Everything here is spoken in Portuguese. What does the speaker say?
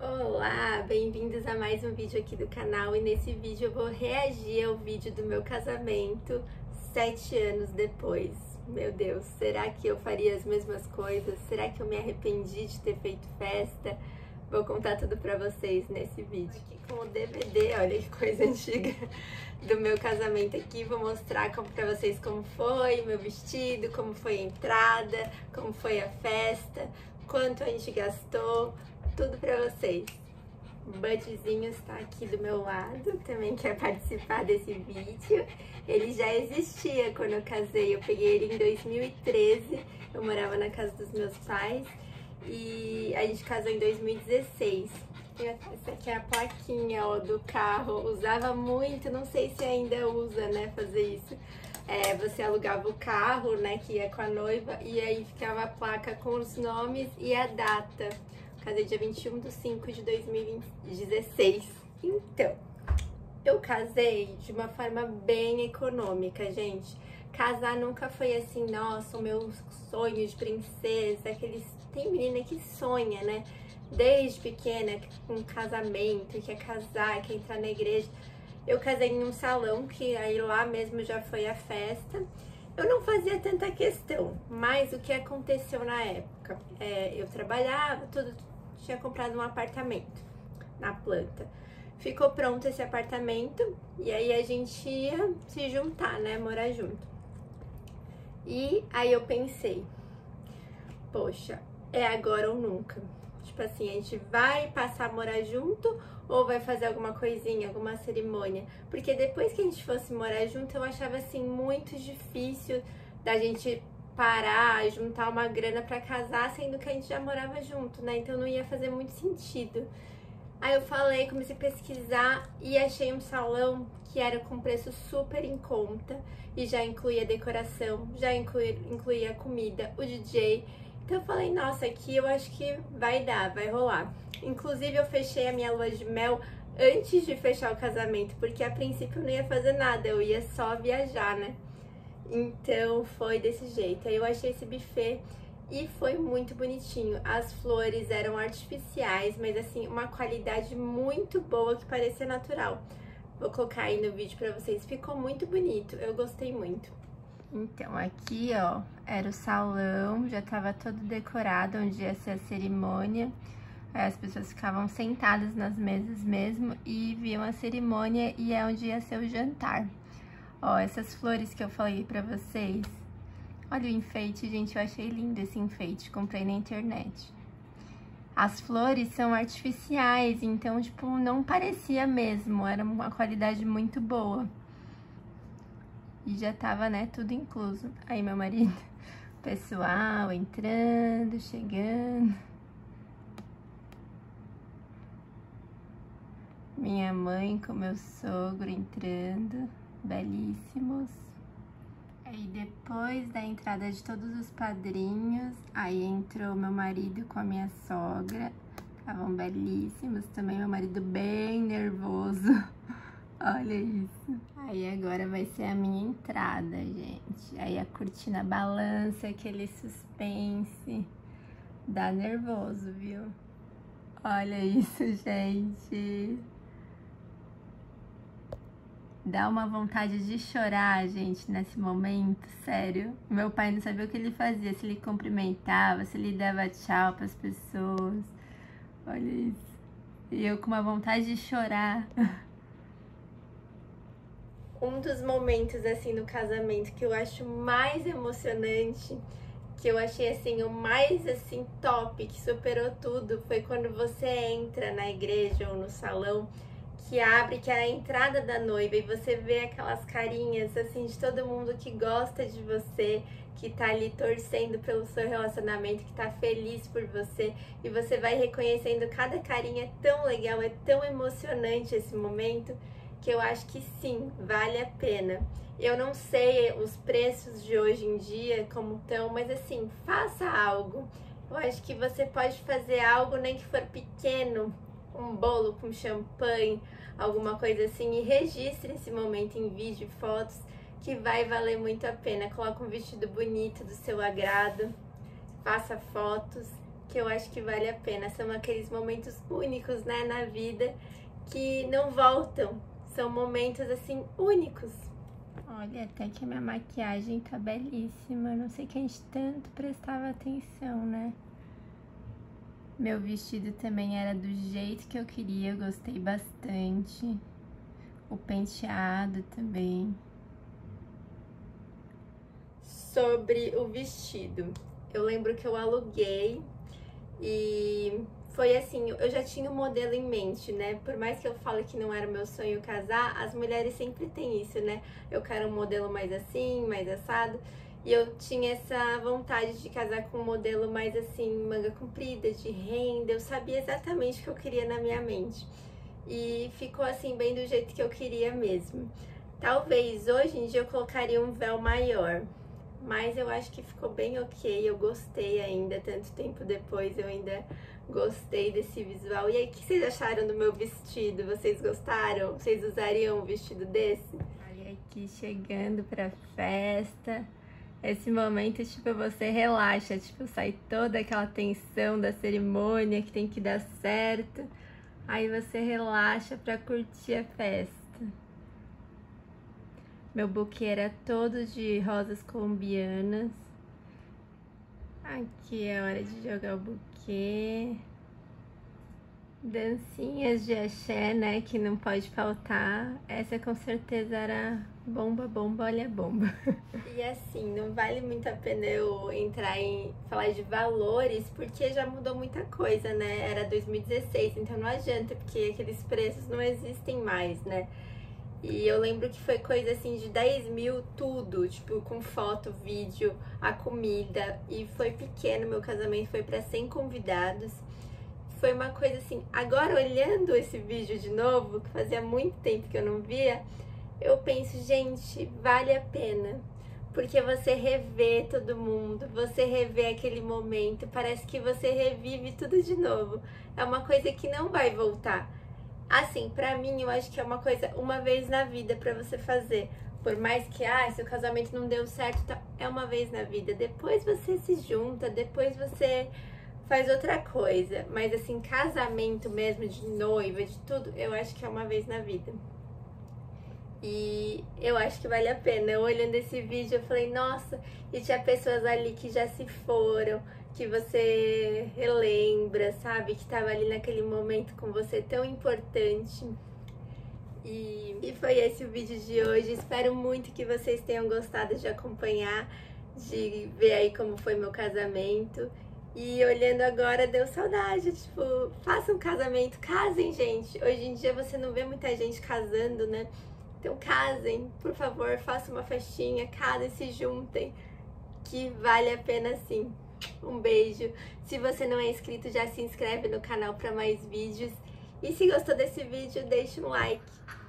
Olá, bem-vindos a mais um vídeo aqui do canal, e nesse vídeo eu vou reagir ao vídeo do meu casamento 7 anos depois. Meu Deus, será que eu faria as mesmas coisas? Será que eu me arrependi de ter feito festa? Vou contar tudo pra vocês nesse vídeo. Aqui com o DVD, olha que coisa antiga, do meu casamento aqui. Vou mostrar pra vocês como foi meu vestido, como foi a entrada, como foi a festa, quanto a gente gastou, tudo pra vocês. O Budzinho está aqui do meu lado, também quer participar desse vídeo. Ele já existia quando eu casei, eu peguei ele em 2013, eu morava na casa dos meus pais e a gente casou em 2016. Essa aqui é a plaquinha, ó, do carro, usava muito, não sei se ainda usa, né, fazer isso. Você alugava o carro, né, que ia com a noiva, e aí ficava a placa com os nomes e a data. Casei dia 21/5 de 2016. Então, eu casei de uma forma bem econômica, gente. Casar nunca foi assim, nossa, o meu sonho de princesa, tem menina que sonha, né? Desde pequena, com casamento, quer casar, quer entrar na igreja. Eu casei em um salão, que aí lá mesmo já foi a festa. Eu não fazia tanta questão, mas o que aconteceu na época? Eu trabalhava, tinha comprado um apartamento na planta. Ficou pronto esse apartamento e aí a gente ia se juntar, né, morar junto. E aí eu pensei, poxa, é agora ou nunca. Tipo assim, a gente vai passar a morar junto ou vai fazer alguma coisinha, alguma cerimônia? Porque depois que a gente fosse morar junto, eu achava assim muito difícil da gente parar, juntar uma grana pra casar, sendo que a gente já morava junto, né? Então não ia fazer muito sentido. Aí eu comecei a pesquisar e achei um salão que era com preço super em conta e já incluía decoração, já incluía comida, o DJ. Então eu falei, nossa, aqui eu acho que vai dar, vai rolar. Inclusive eu fechei a minha lua de mel antes de fechar o casamento, porque a princípio eu não ia fazer nada, eu ia só viajar, né? Então foi desse jeito. Aí eu achei esse buffet e foi muito bonitinho. As flores eram artificiais, mas assim, uma qualidade muito boa que parecia natural. Vou colocar aí no vídeo pra vocês. Ficou muito bonito, eu gostei muito. Então, aqui, ó, era o salão, já tava todo decorado, onde ia ser a cerimônia. Aí as pessoas ficavam sentadas nas mesas mesmo e viam a cerimônia, e é onde ia ser o jantar. Ó, essas flores que eu falei pra vocês. Olha o enfeite, gente, eu achei lindo esse enfeite, comprei na internet. As flores são artificiais, então, tipo, não parecia mesmo, era uma qualidade muito boa. E já tava, né, tudo incluso. Aí meu marido, pessoal entrando, chegando. Minha mãe com meu sogro entrando, belíssimos. Aí depois da entrada de todos os padrinhos, aí entrou meu marido com a minha sogra. Estavam belíssimos também, meu marido bem nervoso. Olha isso. Aí agora vai ser a minha entrada, gente. Aí a cortina balança, aquele suspense. Dá nervoso, viu? Olha isso, gente. Dá uma vontade de chorar, gente, nesse momento, sério. Meu pai não sabia o que ele fazia, se ele cumprimentava, se ele dava tchau pras pessoas. Olha isso. E eu com uma vontade de chorar. Um dos momentos, assim, no casamento que eu acho mais emocionante, que eu achei, assim, o mais, assim, top, que superou tudo, foi quando você entra na igreja ou no salão, que abre, que é a entrada da noiva, e você vê aquelas carinhas, assim, de todo mundo que gosta de você, que tá ali torcendo pelo seu relacionamento, que tá feliz por você, e você vai reconhecendo cada carinha. É tão legal, é tão emocionante esse momento, que eu acho que sim, vale a pena. Eu não sei os preços de hoje em dia como estão, mas assim, faça algo. Eu acho que você pode fazer algo, nem que for pequeno, um bolo com champanhe, alguma coisa assim, e registre esse momento em vídeo e fotos, que vai valer muito a pena. Coloque um vestido bonito do seu agrado, faça fotos, que eu acho que vale a pena. São aqueles momentos únicos, né, na vida que não voltam. São momentos, assim, únicos. Olha, até que a minha maquiagem tá belíssima. Não sei que a gente tanto prestava atenção, né? Meu vestido também era do jeito que eu queria, eu gostei bastante. O penteado também. Sobre o vestido, eu lembro que eu aluguei e foi assim, eu já tinha um modelo em mente, né? Por mais que eu fale que não era meu sonho casar, as mulheres sempre têm isso, né? Eu quero um modelo mais assim, mais assado. E eu tinha essa vontade de casar com um modelo mais assim, manga comprida, de renda. Eu sabia exatamente o que eu queria na minha mente. E ficou assim, bem do jeito que eu queria mesmo. Talvez hoje em dia eu colocaria um véu maior. Mas eu acho que ficou bem ok, eu gostei ainda, tanto tempo depois eu ainda gostei desse visual. E aí, o que vocês acharam do meu vestido? Vocês gostaram? Vocês usariam um vestido desse? Olha aqui, chegando pra festa. Esse momento, tipo, você relaxa, tipo, sai toda aquela tensão da cerimônia que tem que dar certo. Aí você relaxa pra curtir a festa. Meu buquê era todo de rosas colombianas. Aqui é a hora de jogar o buquê. Dancinhas de axé, né, que não pode faltar. Essa com certeza era bomba, bomba, olha a bomba. E assim, não vale muito a pena eu entrar em falar de valores, porque já mudou muita coisa, né? Era 2016, então não adianta, porque aqueles preços não existem mais, né? E eu lembro que foi coisa assim de 10 mil tudo, tipo, com foto, vídeo, a comida. E foi pequeno, meu casamento foi para 100 convidados. Foi uma coisa assim, agora olhando esse vídeo de novo, que fazia muito tempo que eu não via, eu penso, gente, vale a pena. Porque você revê todo mundo, você revê aquele momento, parece que você revive tudo de novo. É uma coisa que não vai voltar. Assim, pra mim, eu acho que é uma coisa uma vez na vida pra você fazer. Por mais que, seu casamento não deu certo, tá, é uma vez na vida. Depois você se junta, depois você faz outra coisa. Mas assim, casamento mesmo, de noiva, de tudo, eu acho que é uma vez na vida. E eu acho que vale a pena. Eu olhando esse vídeo, eu falei, nossa, e tinha pessoas ali que já se foram, que você relembra, sabe? Que tava ali naquele momento com você tão importante. E foi esse o vídeo de hoje. Espero muito que vocês tenham gostado de acompanhar, de ver aí como foi meu casamento. E olhando agora, deu saudade, tipo, façam um casamento, casem, gente. Hoje em dia você não vê muita gente casando, né? Então casem, por favor, façam uma festinha, casem, se juntem, que vale a pena sim. Um beijo. Se você não é inscrito, já se inscreve no canal para mais vídeos. E se gostou desse vídeo, deixa um like.